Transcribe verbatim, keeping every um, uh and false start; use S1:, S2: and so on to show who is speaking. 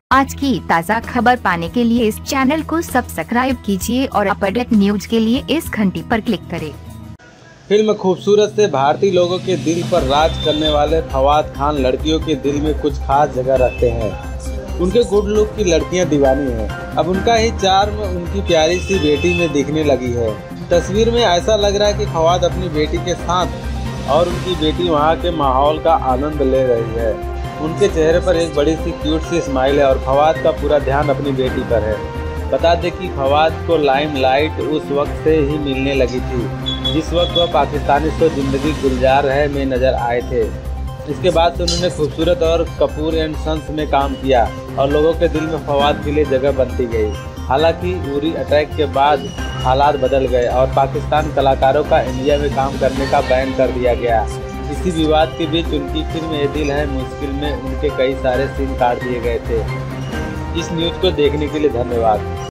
S1: आज की ताज़ा खबर पाने के लिए इस चैनल को सब्सक्राइब कीजिए और अपडेट न्यूज के लिए इस घंटी पर क्लिक करें।
S2: फिल्म खूबसूरत से भारतीय लोगों के दिल पर राज करने वाले फवाद खान लड़कियों के दिल में कुछ खास जगह रखते हैं। उनके गुड लुक की लड़कियां दीवानी हैं। अब उनका ही चार्म उनकी प्यारी सी बेटी में दिखने लगी है। तस्वीर में ऐसा लग रहा है कि फवाद अपनी बेटी के साथ और उनकी बेटी वहां के माहौल का आनंद ले रही है। उनके चेहरे पर एक बड़ी सी क्यूट सी स्माइल है और फवाद का पूरा ध्यान अपनी बेटी पर है। बता दें कि फवाद को लाइमलाइट उस वक्त से ही मिलने लगी थी जिस वक्त वह पाकिस्तानी शो जिंदगी गुलजार है में नजर आए थे। इसके बाद से उन्होंने खूबसूरत और कपूर एंड सन्स में काम किया और लोगों के दिल में फवाद के लिए जगह बनती गई। हालांकि उरी अटैक के बाद हालात बदल गए और पाकिस्तान कलाकारों का इंडिया में काम करने का बैन कर दिया गया। इसी विवाद के बीच उनकी फिल्म ए दिल है मुश्किल में उनके कई सारे सीन काट दिए गए थे। इस न्यूज़ को देखने के लिए धन्यवाद।